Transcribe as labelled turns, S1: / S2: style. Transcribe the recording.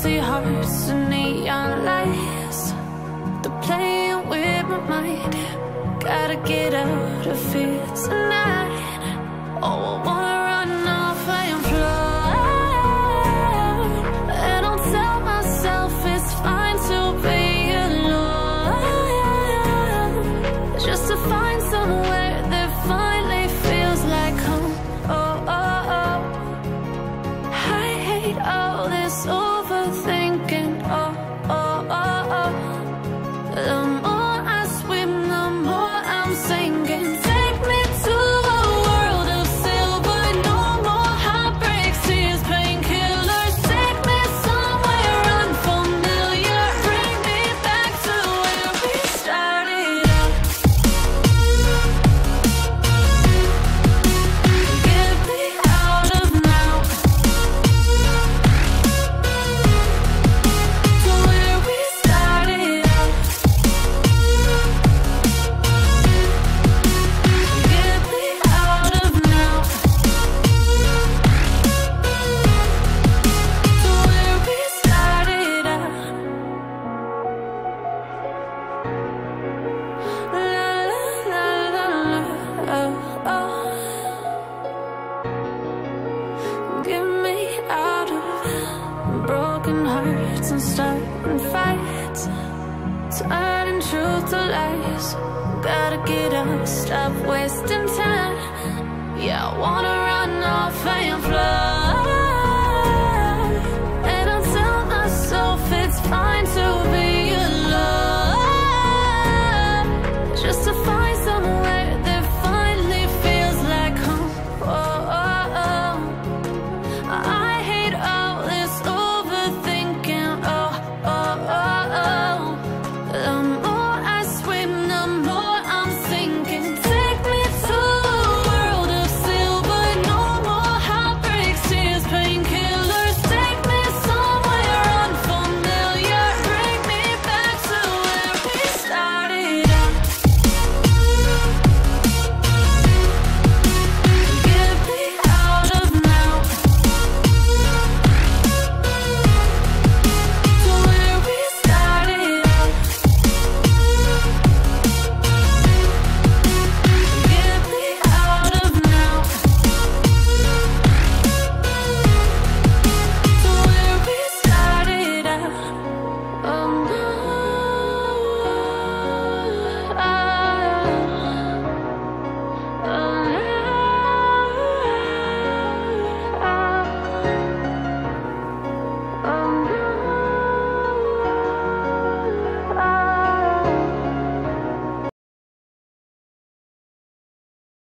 S1: empty hearts and neon lights. They're playing with my mind. Gotta get out of here tonight. Oh, I wanna run off and fly. And I'll tell myself it's fine to be alone, just to find somewhere that finally feels like home. Oh, oh, oh. I hate all this overthinking. Oh, oh, oh, oh. The more I swim, the more I'm sinking. Take me to a world of silver. No more heartbreaks, tears, painkillers. Take me somewhere unfamiliar. Bring me back to where we started out. Get me out of now, to where we started out. Get me out of now, to where we started out. La la la la, oh, oh. Get me out of broken hearts and starting fights, turning truth to lies. Gotta get up, stop wasting time. Yeah, I wanna run off and fly.